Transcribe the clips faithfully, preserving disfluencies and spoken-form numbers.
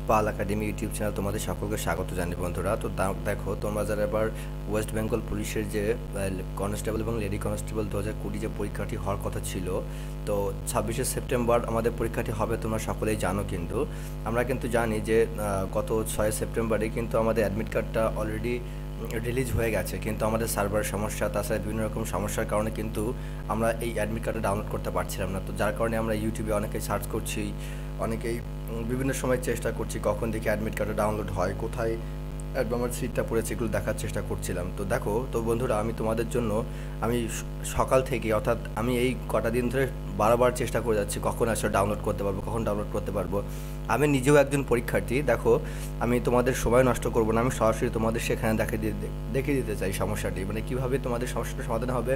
পাল academy YouTube channel তোমাদের সকলকে স্বাগত জানাই বন্ধুরা। তো দেখো, তোমরা যারা এবার ওয়েস্ট বেঙ্গল পুলিশের যে কনস্টেবল এবং লেডি কনস্টেবল দু হাজার কুড়ি যে পরীক্ষাটি হওয়ার কথা ছিল, তো ছাব্বিশে সেপ্টেম্বর আমাদের পরীক্ষাটি হবে, তোমরা সকলেই জানো। কিন্তু আমরা কিন্তু জানি যে গত ছয় সেপ্টেম্বরে কিন্তু আমাদের অ্যাডমিট কার্ডটা অলরেডি রিলিজ হয়ে গেছে, কিন্তু আমাদের সার্ভার সমস্যা, তাছাড়া বিভিন্ন রকম সমস্যার কারণে কিন্তু আমরা এই অ্যাডমিট কার্ডটা ডাউনলোড করতে পারছিলাম না। তো যার কারণে আমরা ইউটিউবে অনেকেই সার্চ করছি, অনেকেই বিভিন্ন সময় চেষ্টা করছি কখন দেখি অ্যাডমিট কার্ডটা ডাউনলোড হয়, কোথায় আমার সিটটা পড়েছে, এগুলো দেখার চেষ্টা করছিলাম। তো দেখো তো বন্ধুরা, আমি তোমাদের জন্য আমি সকাল থেকে, অর্থাৎ আমি এই কটা দিন ধরে বারবার চেষ্টা করে যাচ্ছি কখন আসলে ডাউনলোড করতে পারবো, কখন ডাউনলোড করতে পারবো। আমি নিজেও একজন পরীক্ষার্থী। দেখো, আমি তোমাদের সময় নষ্ট করবো না, আমি সরাসরি তোমাদের সেখানে দেখে দিতে দেখিয়ে দিতে চাই সমস্যাটি, মানে কীভাবে তোমাদের সমস্যাটা সমাধান হবে,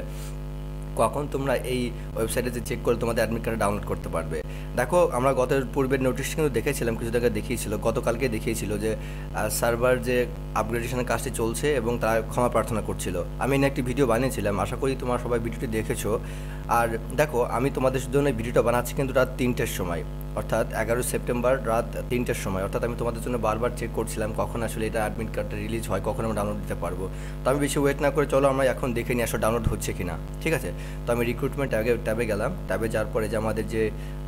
কখন তোমরা এই ওয়েবসাইটে যে চেক করে তোমাদের অ্যাডমিট কার্ড ডাউনলোড করতে পারবে। দেখো, আমরা গত পূর্বের নোটিশ কিন্তু দেখেছিলাম, কিছু জায়গায় দেখিয়েছিল, গতকালকে দেখিয়েছিল যে সার্ভার যে আপগ্রেডেশনের কাজটি চলছে এবং তারা ক্ষমা প্রার্থনা করছিল। আমি এনে একটি ভিডিও বানিয়েছিলাম, আশা করি তোমরা সবাই ভিডিওটি দেখেছো। আর দেখো, আমি তোমাদের জন্য ভিডিওটা বানাচ্ছি কিন্তু রাত তিনটের সময়, অর্থাৎ এগারোই সেপ্টেম্বর রাত তিনটের সময়। অর্থাৎ আমি তোমাদের জন্য বারবার চেক করছিলাম কখন আসলে এটা অ্যাডমিট কার্ডটা রিলিজ হয়, কখন আমরা ডাউনলোড দিতে পারবো। তো আমি বেশি ওয়েট না করে চলো আমরা এখন দেখে নিই আসলে ডাউনলোড হচ্ছে কিনা। ঠিক আছে, তো আমি রিক্রুটমেন্ট ট্যাবে ট্যাবে গেলাম। ট্যাবে যাওয়ার পরে যে আমাদের যে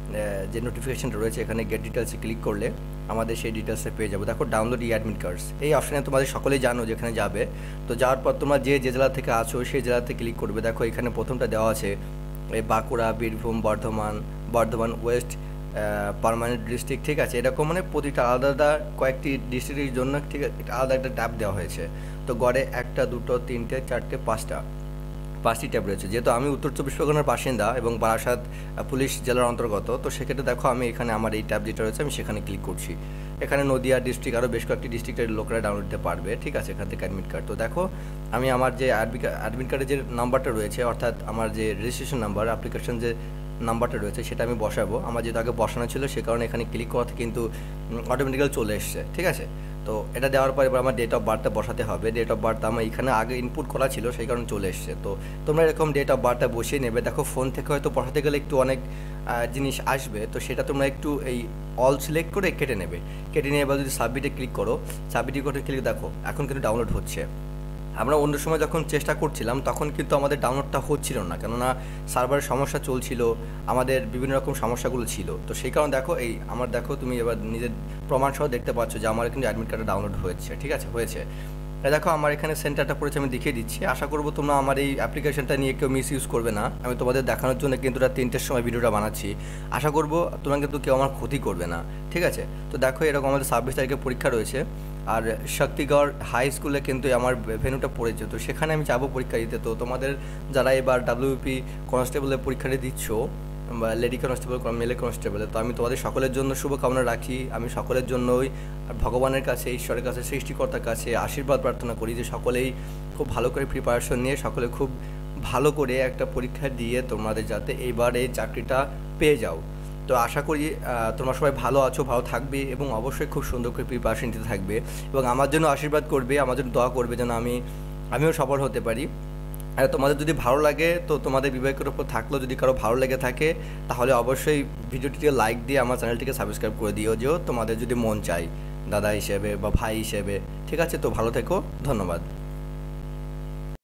যে নোটিফিকেশনটা রয়েছে, এখানে গেট ডিটেলসে ক্লিক করলে আমাদের সেই ডিটেলসে পেয়ে যাবো। দেখো, ডাউনলোড ই অ্যাডমিট কার্ডস, এই অপশানে তোমাদের সকলেই জানো যেখানে যাবে। তো যাওয়ার পর তোমরা যে যে জেলা থেকে আছো সেই জেলাতে ক্লিক করবে। দেখো, এখানে প্রথমটা দেওয়া আছে এই Bankura, Birbhum, Bardhaman, Bardhaman west permanent district. ঠিক আছে, এরকম মানে প্রতিটা আলাদা আলাদা কয়েকটি ডিস্ট্রিক্টের জন্য ঠিক আছে আলাদা একটা ট্যাব দেওয়া হয়েছে। তো গড়ে একটা, দুটো, তিনটে, চারটে, পাঁচটা পাঁচটি ট্যাব রয়েছে। যেহেতু আমি উত্তর চব্বিশ পরগনার বাসিন্দা এবং বারাসাত পুলিশ জেলার অন্তর্গত, তো সেক্ষেত্রে দেখো আমি এখানে আমার এই ট্যাব যেটা রয়েছে আমি সেখানে ক্লিক করছি। এখানে নদিয়া ডিস্ট্রিক্ট আরও বেশ কয়েকটি ডিস্ট্রিক্টের লোকেরা ডাউনলোড দিতে পারবে। ঠিক আছে, এখান থেকে অ্যাডমিট কার্ড। তো দেখো, আমি আমার যে অ্যাডমিট কার্ডের যে নাম্বারটা রয়েছে, অর্থাৎ আমার যে রেজিস্ট্রেশন নাম্বার, অ্যাপ্লিকেশন যে নাম্বারটা রয়েছে সেটা আমি বসাবো। আমার যেহেতু আগে বসানো ছিল সে কারণে এখানে ক্লিক করাতে কিন্তু অটোমেটিক্যালি চলে এসছে। ঠিক আছে, তো এটা দেওয়ার পর এবার আমার ডেট অফ বার্থটা বসাতে হবে। ডেট অফ বার্থ আমার এখানে আগে ইনপুট করা ছিল, সেই কারণে চলে এসছে। তো তোমরা এরকম ডেট অফ বার্থটা বসিয়ে নেবে। দেখো, ফোন থেকে হয়তো বসাতে গেলে একটু অনেক জিনিস আসবে, তো সেটা তোমরা একটু এই অল সিলেক্ট করে কেটে নেবে। কেটে নিয়ে এবার যদি সাবমিটে ক্লিক করো, সাবমিটে করে ক্লিক, দেখো এখন কিন্তু ডাউনলোড হচ্ছে। আমরা অন্য সময় যখন চেষ্টা করছিলাম তখন কিন্তু আমাদের ডাউনলোডটা হচ্ছিল না, কেননা সার্ভারের সমস্যা চলছিল, আমাদের বিভিন্ন রকম সমস্যাগুলো ছিল। তো সেই কারণে দেখো, এই আমার দেখো তুমি এবার নিজের প্রমাণ সহ দেখতে পাচ্ছ যে আমার কিন্তু অ্যাডমিট কার্ডটা ডাউনলোড হয়েছে। ঠিক আছে, হয়েছে। দেখো, আমার এখানে সেন্টারটা পড়েছে, আমি দেখিয়ে দিচ্ছি। আশা করবো তোমরা আমার এই অ্যাপ্লিকেশনটা নিয়ে কেউ মিস ইউজ করবে না। আমি তোমাদের দেখানোর জন্য কিন্তু রাত তিনটের সময় ভিডিওটা বানাচ্ছি। আশা করবো তোমরা কিন্তু কেউ আমার ক্ষতি করবে না। ঠিক আছে, তো দেখো এরকম আমাদের ছাব্বিশ তারিখে পরীক্ষা রয়েছে, আর শক্তিগড় হাই স্কুলে কিন্তু আমার ভেন্যুটা পড়েছে। তো সেখানে আমি যাবো পরীক্ষা দিতে। তো তোমাদের যারা এবার ডাব্লিউপি কনস্টেবলের পরীক্ষাটা দিচ্ছ বা লেডি কনস্টেবল, মেলে কনস্টেবলে, তো আমি তোমাদের সকলের জন্য শুভকামনা রাখি। আমি সকলের জন্যই ভগবানের কাছে, ঈশ্বরের কাছে, সৃষ্টিকর্তার কাছে আশীর্বাদ প্রার্থনা করি যে সকলেই খুব ভালো করে প্রিপারেশন নিয়ে সকলে খুব ভালো করে একটা পরীক্ষা দিয়ে তোমাদের যাতে এইবার এই চাকরিটা পেয়ে যাও। তো আশা করি তোমরা সবাই ভালো আছো, ভালো থাকবে এবং অবশ্যই খুব সুন্দর করে প্রিপারেশন নিতে থাকবে এবং আমার জন্য আশীর্বাদ করবে, আমার জন্য দোয়া করবে যেন আমি আমিও সফল হতে পারি। আর তোমাদের যদি ভালো লাগে তো তোমাদের বিবেকের উপর থাকলো, যদি কারো ভালো লেগে থাকে তাহলে অবশ্যই ভিডিওটিকে লাইক দিয়ে আমার চ্যানেলটিকে সাবস্ক্রাইব করে দিও, যেও তোমাদের যদি মন চাই দাদা হিসেবে বা ভাই হিসেবে। ঠিক আছে, তো ভালো থেকো, ধন্যবাদ।